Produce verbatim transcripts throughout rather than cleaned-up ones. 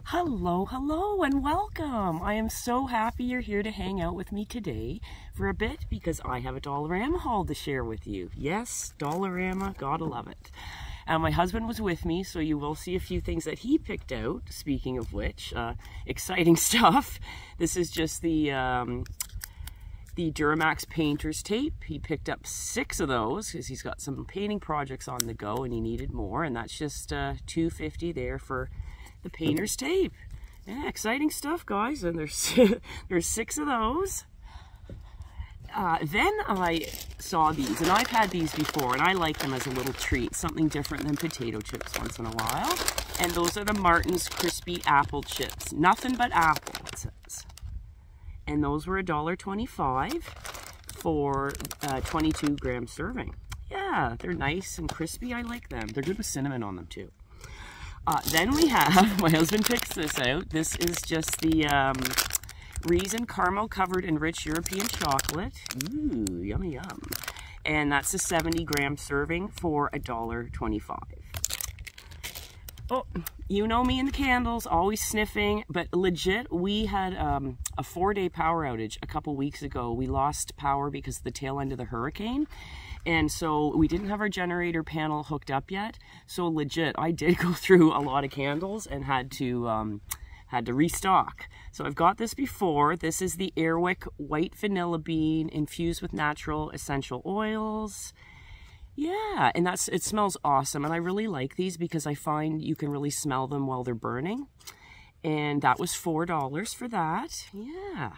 Hello, hello, and welcome. I am so happy you're here to hang out with me today for a bit because I have a Dollarama haul to share with you. Yes, Dollarama, gotta love it. Uh, my husband was with me, so you will see a few things that he picked out. Speaking of which, uh, exciting stuff. This is just the um, the Duramax painter's tape. He picked up six of those because he's got some painting projects on the go and he needed more, and that's just uh, two fifty there for the painter's tape. Yeah, exciting stuff, guys, and there's there's six of those. Uh, then I saw these, and I've had these before, and I like them as a little treat, something different than potato chips once in a while. And those are the Martin's Crispy Apple Chips. Nothing but apple, it says. And those were a dollar twenty-five for a twenty-two gram serving. Yeah, they're nice and crispy. I like them. They're good with cinnamon on them, too. Uh, then we have, my husband picks this out. This is just the um, Reason Caramel Covered Enriched European Chocolate. Ooh, yummy yum. And that's a seventy gram serving for a dollar twenty-five. Oh, you know me and the candles, always sniffing, but legit, we had um, a four day power outage a couple weeks ago. We lost power because of the tail end of the hurricane. And so we didn't have our generator panel hooked up yet. So legit, I did go through a lot of candles and had to um, had to restock. So I've got this before. This is the Airwick White Vanilla Bean infused with natural essential oils. Yeah, and that's it smells awesome. And I really like these because I find you can really smell them while they're burning. And that was four dollars for that. Yeah.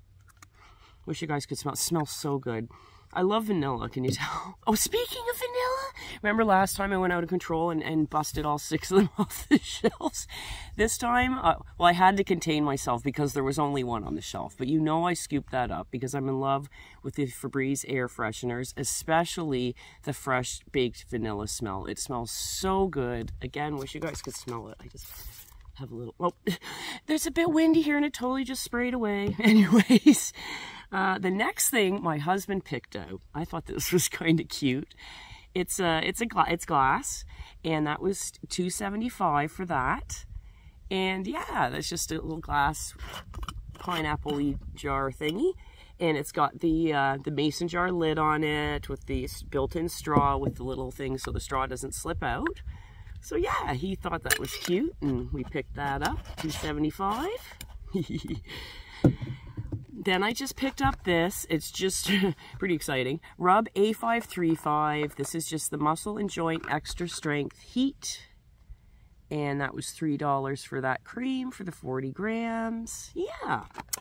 Wish you guys could smell it. It smells so good. I love vanilla, can you tell? Oh, speaking of vanilla, remember last time I went out of control and, and busted all six of them off the shelves? This time, uh, well, I had to contain myself because there was only one on the shelf. But you know I scooped that up because I'm in love with the Febreze air fresheners, especially the fresh baked vanilla smell. It smells so good. Again, wish you guys could smell it. I just have a little, oh, there's a bit windy here and it totally just sprayed away. Anyways. Uh, the next thing my husband picked out, I thought this was kind of cute. It's a, it's a gla it's glass, and that was two seventy-five for that. And yeah, that's just a little glass pineapple-y jar thingy, and it's got the uh, the mason jar lid on it with the built-in straw with the little thing so the straw doesn't slip out. So yeah, he thought that was cute, and we picked that up, two seventy-five. Then I just picked up this. It's just pretty exciting. Rub A five thirty-five. This is just the Muscle and Joint Extra Strength Heat. And that was three dollars for that cream for the forty grams. Yeah.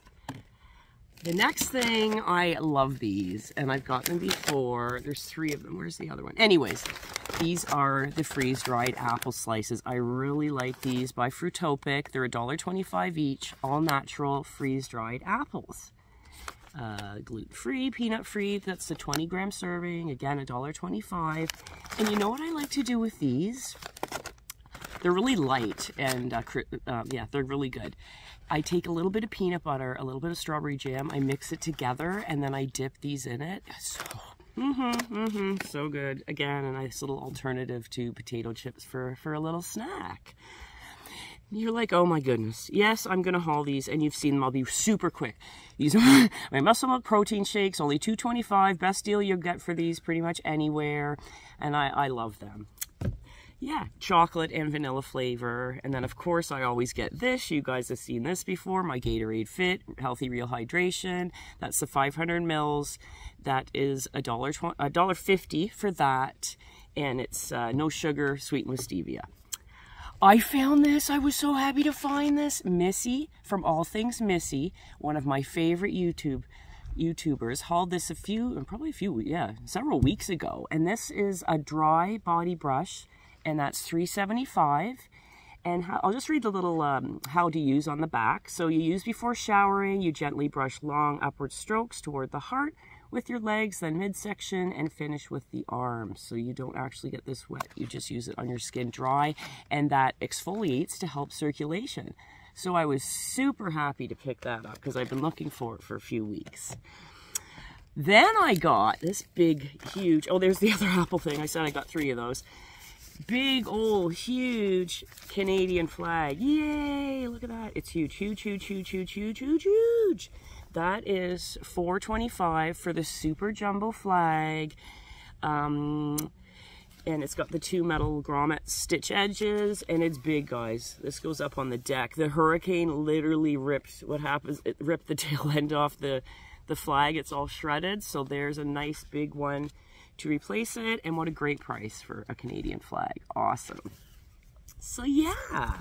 The next thing, I love these. And I've got them before. There's three of them. Where's the other one? Anyways, these are the freeze-dried apple slices. I really like these by Fruitopic. They're a dollar twenty-five each. All natural freeze-dried apples. Uh, gluten-free, peanut-free. That's the twenty gram serving. Again, a dollar twenty-five. And you know what I like to do with these? They're really light and uh, uh, yeah, they're really good. I take a little bit of peanut butter, a little bit of strawberry jam. I mix it together and then I dip these in it. So, mm-hmm, mm-hmm, so good. Again, a nice little alternative to potato chips for, for a little snack. You're like, oh my goodness. Yes, I'm going to haul these, and you've seen them. I'll be super quick. These are my Muscle Milk protein shakes, only two twenty-five. Best deal you'll get for these pretty much anywhere, and I, I love them. Yeah, chocolate and vanilla flavor. And then, of course, I always get this. You guys have seen this before. My Gatorade Fit, Healthy Real Hydration. That's the five hundred mils. That is a dollar fifty for that. And it's uh, no sugar, sweetened with stevia. I found this. I was so happy to find this. Missy from All Things Missy, one of my favorite YouTube YouTubers, hauled this a few, probably a few, yeah, several weeks ago. And this is a dry body brush, and that's three seventy-five. And how, I'll just read the little um, how to use on the back. So you use before showering. You gently brush long upward strokes toward the heart with your legs, then midsection, and finish with the arms. So you don't actually get this wet. You just use it on your skin dry, and that exfoliates to help circulation. So I was super happy to pick that up because I've been looking for it for a few weeks. Then I got this big, huge, oh, there's the other apple thing. I said I got three of those. big old huge Canadian flag. Yay, look at that. It's huge, huge, huge, huge, huge, huge, huge, huge. That is four twenty-five for the super jumbo flag. Um, and it's got the two metal grommet stitch edges, and it's big, guys. This goes up on the deck. The hurricane literally ripped, what happens, it ripped the tail end off the, the flag. It's all shredded, so there's a nice big one to replace it, and what a great price for a Canadian flag. Awesome. So yeah,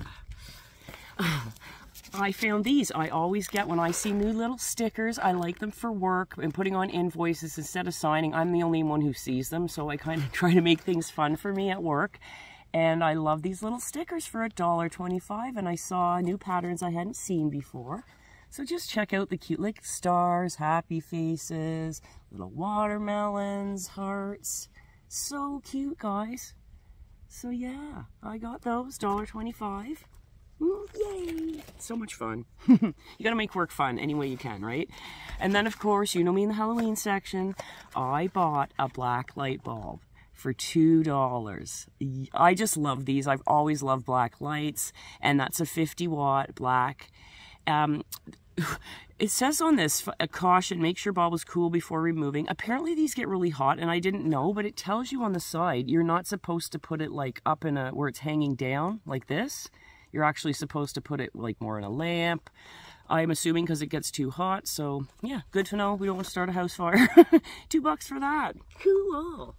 I found these. I always get, when I see new little stickers, I like them for work and putting on invoices instead of signing. I'm the only one who sees them, so I kind of try to make things fun for me at work. And I love these little stickers for a dollar twenty-five, and I saw new patterns I hadn't seen before. So just check out the cute, like stars, happy faces, little watermelons, hearts. So cute, guys. So yeah, I got those, a dollar twenty-five. Ooh, yay! So much fun. You gotta make work fun any way you can, right? And then, of course, you know me in the Halloween section, I bought a black light bulb for two dollars. I just love these. I've always loved black lights, and that's a fifty watt black. Um, it says on this, a caution, make sure bulb is cool before removing. Apparently these get really hot, and I didn't know, but it tells you on the side, you're not supposed to put it like up in a, where it's hanging down like this. You're actually supposed to put it like more in a lamp. I'm assuming because it gets too hot. So yeah, good to know. We don't want to start a house fire. Two bucks for that. Cool.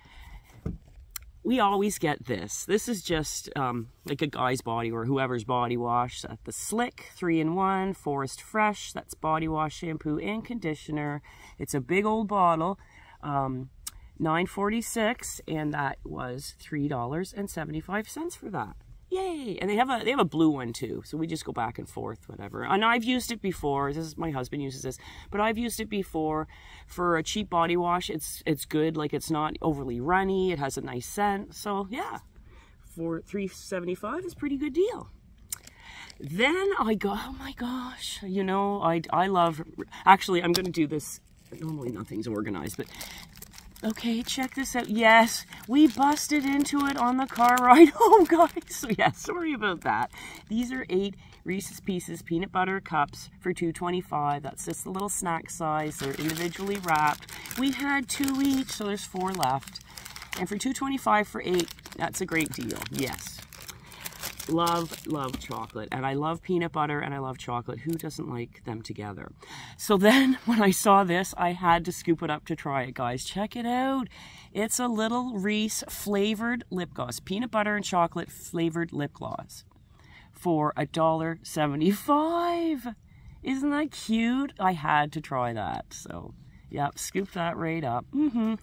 We always get this. This is just um, like a guy's body or whoever's body wash. At the Slick three in one Forest Fresh. That's body wash, shampoo, and conditioner. It's a big old bottle. Um, nine forty-six, and that was three dollars and seventy-five cents for that. Yay! And they have a they have a blue one too, so we just go back and forth, whatever. And I've used it before. This is my husband uses this, but I've used it before for a cheap body wash. It's it's good, like it's not overly runny. It has a nice scent, so yeah, for three seventy-five is a pretty good deal. Then I go, oh my gosh, you know, I I love. Actually, I'm going to do this. Normally, nothing's organized, but. Okay, check this out. Yes, we busted into it on the car ride home, guys. So yeah, sorry about that. These are eight Reese's Pieces peanut butter cups for two twenty-five. That's just a little snack size. They're individually wrapped. We had two each, so there's four left. And for two twenty-five for eight, that's a great deal. Yes. Love, love chocolate. And I love peanut butter and I love chocolate. Who doesn't like them together? So then when I saw this, I had to scoop it up to try it, guys. Check it out. It's a little Reese flavored lip gloss. Peanut butter and chocolate flavored lip gloss for a dollar seventy-five. Isn't that cute? I had to try that. So, yep, scoop that right up. Mm-hmm.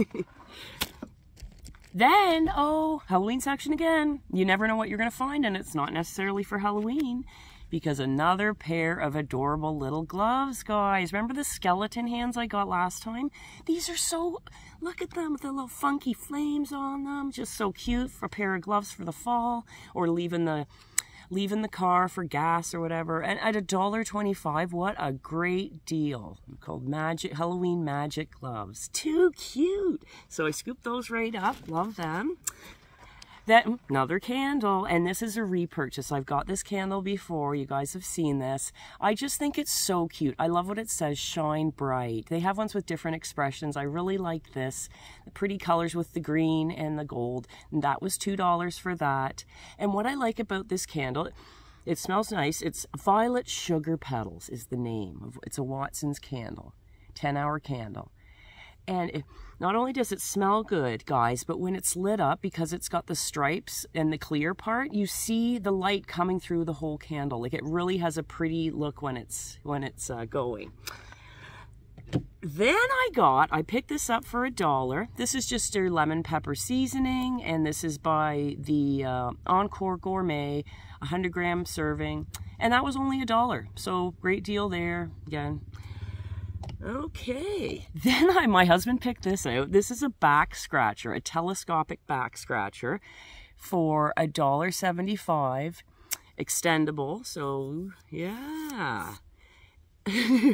Then, oh, Halloween section again. You never know what you're going to find, and it's not necessarily for Halloween, because another pair of adorable little gloves, guys. Remember the skeleton hands I got last time? These are so, look at them with the little funky flames on them. Just so cute for a pair of gloves for the fall, or leaving the leaving the car for gas or whatever. And at a dollar twenty-five, what a great deal. Called Magic Halloween Magic Gloves. Too cute. So I scooped those right up. Love them. Then another candle, and this is a repurchase. I've got this candle before. You guys have seen this. I just think it's so cute. I love what it says, shine bright. They have ones with different expressions. I really like this. The pretty colors with the green and the gold. And that was two dollars for that. And what I like about this candle, it smells nice. It's Violet Sugar Petals is the name. of It's a Watson's candle, ten hour candle. And it, not only does it smell good, guys, but when it's lit up, because it's got the stripes and the clear part, you see the light coming through the whole candle. Like, it really has a pretty look when it's when it's uh, going. Then I got, I picked this up for a dollar. This is just their lemon pepper seasoning, and this is by the uh, Encore Gourmet, one hundred gram serving, and that was only a dollar. So great deal there again. Okay, then I, my husband picked this out. This is a back scratcher, a telescopic back scratcher for a dollar seventy-five, extendable. So yeah.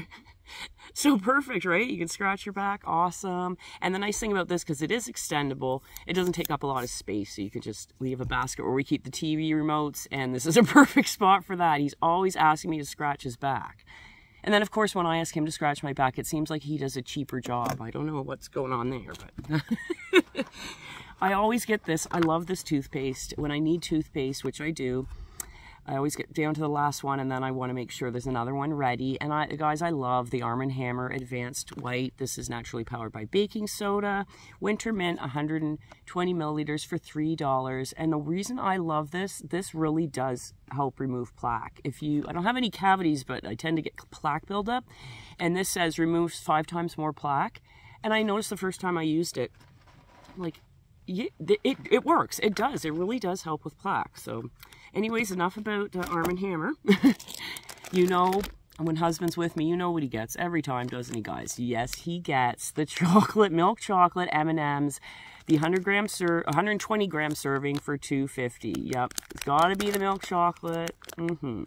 So perfect, right? You can scratch your back, awesome. And the nice thing about this, because it is extendable, it doesn't take up a lot of space, so you can just leave a basket where we keep the T V remotes, and this is a perfect spot for that. He's always asking me to scratch his back. And then, of course, when I ask him to scratch my back, it seems like he does a cheaper job. I don't know what's going on there, but I always get this. I love this toothpaste. When I need toothpaste, which I do, I always get down to the last one, and then I want to make sure there's another one ready. And I, guys, I love the Arm and Hammer Advanced White. This is naturally powered by baking soda. Winter Mint, one hundred twenty milliliters for three dollars. And the reason I love this, this really does help remove plaque. If you, I don't have any cavities, but I tend to get plaque buildup. And this says removes five times more plaque. And I noticed the first time I used it, like, it, it, it works. It does. It really does help with plaque. So anyways, enough about uh, Arm and Hammer. You know, when husband's with me, you know what he gets every time, doesn't he, guys? Yes, he gets the chocolate, milk chocolate M and M's, the one hundred gram ser one hundred twenty gram serving for two fifty. Yep, it's got to be the milk chocolate. Mm-hmm.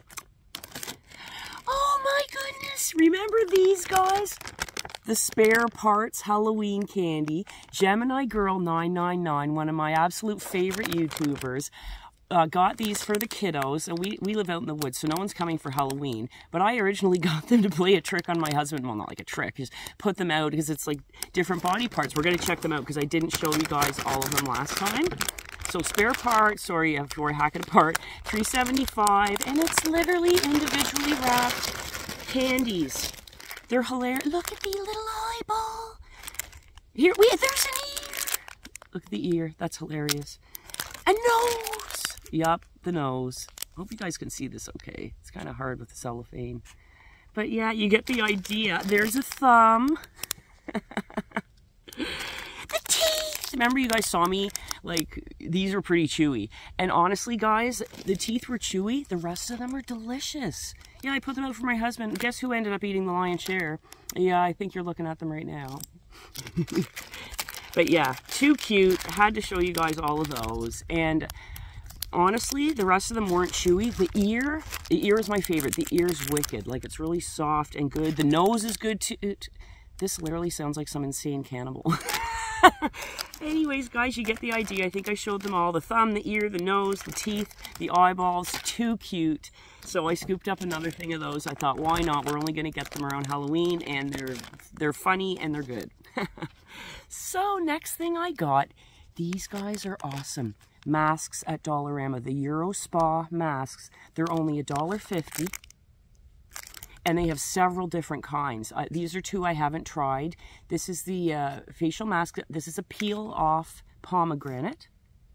Oh my goodness! Remember these, guys? The Spare Parts Halloween candy. Gemini Girl nine nine nine, one of my absolute favorite YouTubers, uh, got these for the kiddos. And we, we live out in the woods, so no one's coming for Halloween. But I originally got them to play a trick on my husband. Well, not like a trick, just put them out because it's like different body parts. We're going to check them out because I didn't show you guys all of them last time. So Spare Parts, sorry, if you were hacking apart, three seventy-five, and it's literally individually wrapped candies. They're hilarious. Look at the little eyeball. Here, wait, there's an ear. Look at the ear. That's hilarious. A nose. Yup, the nose. Hope you guys can see this okay. It's kind of hard with the cellophane. But yeah, you get the idea. There's a thumb. The teeth. Remember you guys saw me, like, these are pretty chewy. And honestly, guys, the teeth were chewy. The rest of them are delicious. Yeah, I put them out for my husband. Guess who ended up eating the lion's share? Yeah, I think you're looking at them right now. But yeah, too cute. Had to show you guys all of those. And honestly, the rest of them weren't chewy. The ear, the ear is my favorite. The ear is wicked. Like, it's really soft and good. The nose is good too. This literally sounds like some insane cannibal. Anyways, guys, you get the idea. I think I showed them all. The thumb, the ear, the nose, the teeth, the eyeballs. Too cute. So I scooped up another thing of those. I thought, why not? We're only going to get them around Halloween, and they're they're funny and they're good. So next thing I got, these guys are awesome. Masks at Dollarama. The Euro Spa masks. They're only a dollar fifty. And they have several different kinds. Uh, these are two I haven't tried. This is the uh, facial mask. This is a peel-off pomegranate.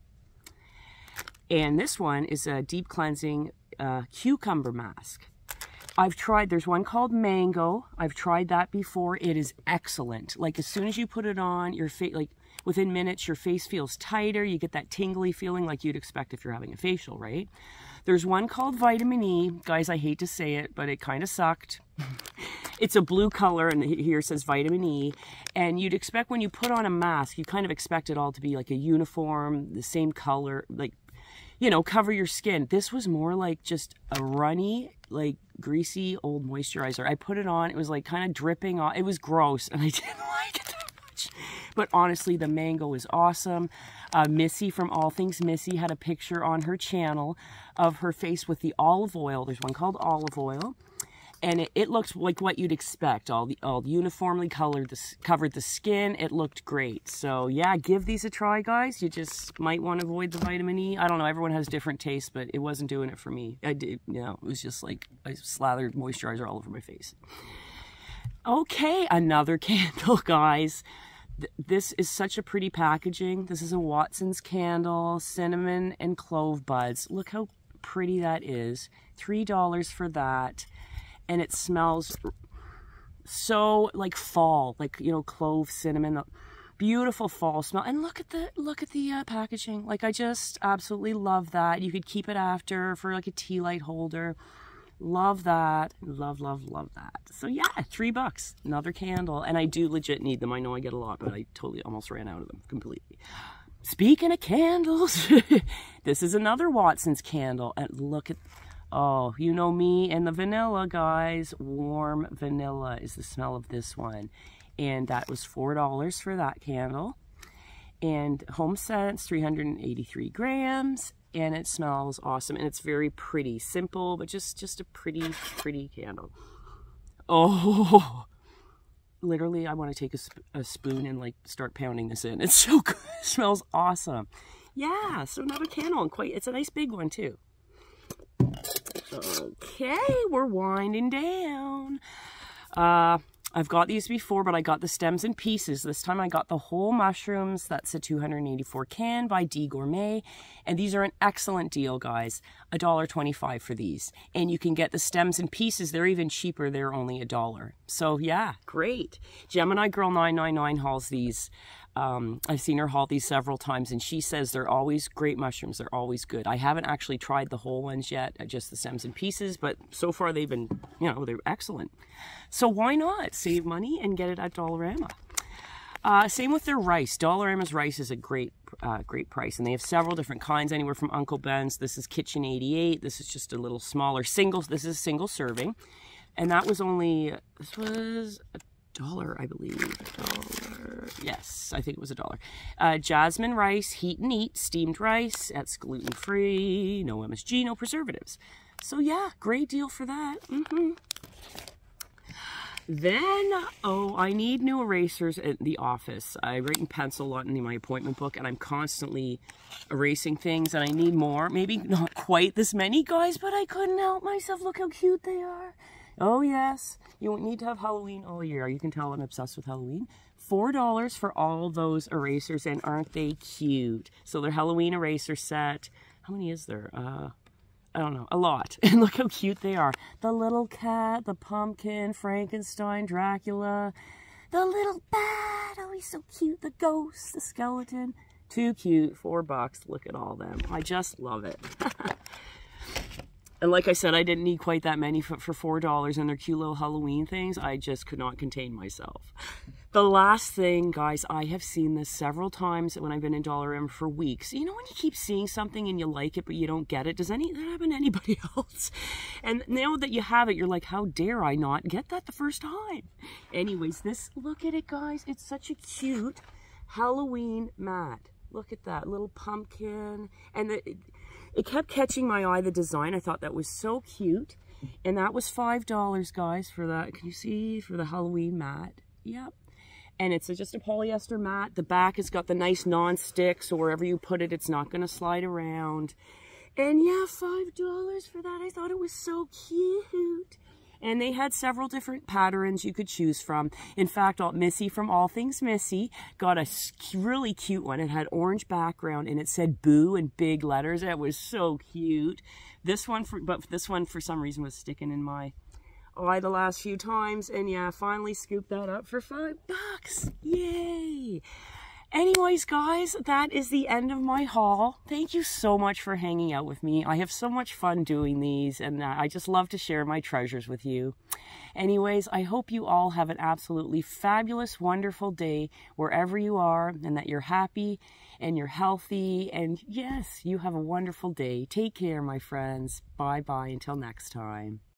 And this one is a deep cleansing uh, cucumber mask. I've tried, there's one called Mango. I've tried that before. It is excellent. Like, as soon as you put it on, your face, like, within minutes, your face feels tighter. You get that tingly feeling like you'd expect if you're having a facial, right? There's one called Vitamin E. Guys, I hate to say it, but it kind of sucked. It's a blue color, and here it says Vitamin E. And you'd expect when you put on a mask, you kind of expect it all to be like a uniform, the same color, like, you know, cover your skin. This was more like just a runny, like, greasy old moisturizer. I put it on. It was like kind of dripping on. It was gross, and I didn't like it that much. But honestly, the Mango is awesome. Uh, Missy from All Things Missy had a picture on her channel of her face with the olive oil. There's one called olive oil. And it, it looked like what you'd expect. All the all uniformly colored, the, covered the skin. It looked great. So yeah, give these a try, guys. You just might want to avoid the vitamin E. I don't know. Everyone has different tastes, but it wasn't doing it for me. I did, you know, it was just like I slathered moisturizer all over my face. Okay, another candle, guys. This is such a pretty packaging. This is a Watson's candle, cinnamon and clove buds. Look how pretty that is. three dollars for that. And it smells so like fall, like, you know, clove, cinnamon, beautiful fall smell. And look at the, look at the uh, packaging. Like, I just absolutely love that. You could keep it after for like a tea light holder. Love that. Love, love, love that. So yeah, three bucks, another candle. And I do legit need them. I know I get a lot, but I totally almost ran out of them completely. Speaking of candles, this is another Watson's candle. And look at, Oh, you know me and the vanilla, guys. Warm vanilla is the smell of this one. And that was four dollars for that candle. And Home Scents, three hundred eighty-three grams. And it smells awesome. And it's very pretty. Simple, but just, just a pretty, pretty candle. Oh, literally, I want to take a, sp a spoon and like start pounding this in. It's so good. It smells awesome. Yeah, so another candle, and quite, it's a nice big one too. Okay, we're winding down. Uh, I've got these before, but I got the stems and pieces. This time I got the whole mushrooms. That's a two hundred eighty-four can by D Gourmet. And these are an excellent deal, guys. a dollar twenty-five for these. And you can get the stems and pieces. They're even cheaper. They're only a dollar. So yeah, great. Gemini Girl nine nine nine hauls these. Um, I've seen her haul these several times, and she says they're always great mushrooms. They're always good. I haven't actually tried the whole ones yet, just the stems and pieces, but so far they've been, you know, they're excellent. So why not save money and get it at Dollarama? Uh, same with their rice. Dollarama's rice is a great, uh, great price, and they have several different kinds, anywhere from Uncle Ben's. This is Kitchen eighty-eight. This is just a little smaller single. This is a single serving, and that was only, this was a dollar, I believe. A dollar. Yes, I think it was a dollar. Uh, jasmine rice, heat and eat, steamed rice. That's gluten-free, no M S G, no preservatives. So yeah, great deal for that. Mm-hmm. Then, oh, I need new erasers at the office. I write in pencil a lot in my appointment book, and I'm constantly erasing things, and I need more. Maybe not quite this many, guys, but I couldn't help myself. Look how cute they are. Oh, yes. You need to have Halloween all year. You can tell I'm obsessed with Halloween. four dollars for all those erasers, and aren't they cute? So they're Halloween eraser set. How many is there? Uh... I don't know, a lot. And look how cute they are. The little cat, the pumpkin, Frankenstein, Dracula, the little bat. Oh, he's so cute. The ghost, the skeleton. Too cute. Four bucks. Look at all them. I just love it. And like I said, I didn't need quite that many for, for four dollars, and they're cute little Halloween things. I just could not contain myself. The last thing, guys, I have seen this several times when I've been in Dollarama for weeks. You know when you keep seeing something and you like it, but you don't get it? Does any that happen to anybody else? And now that you have it, you're like, how dare I not get that the first time? Anyways, this, look at it, guys. It's such a cute Halloween mat. Look at that little pumpkin. And the... It, It kept catching my eye, the design. I thought that was so cute. And that was five dollars, guys, for that. Can you see? For the Halloween mat. Yep. And it's a, just a polyester mat. The back has got the nice non-stick, so wherever you put it, it's not going to slide around. And yeah, five dollars for that. I thought it was so cute. And they had several different patterns you could choose from. In fact, Missy from All Things Missy got a really cute one. It had orange background and it said boo in big letters. It was so cute. This one, for, but this one for some reason was sticking in my eye the last few times. And yeah, finally scooped that up for five bucks. Yay! Anyways, guys, that is the end of my haul. Thank you so much for hanging out with me. I have so much fun doing these, and uh, I just love to share my treasures with you. Anyways, I hope you all have an absolutely fabulous, wonderful day wherever you are, and that you're happy and you're healthy. And yes, you have a wonderful day. Take care, my friends. Bye-bye until next time.